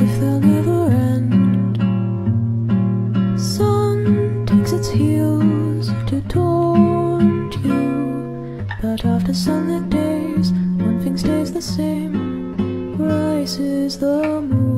if they'll never end. Sun takes its heels to taunt you, but after sunlit days, one thing stays the same. Rises the moon.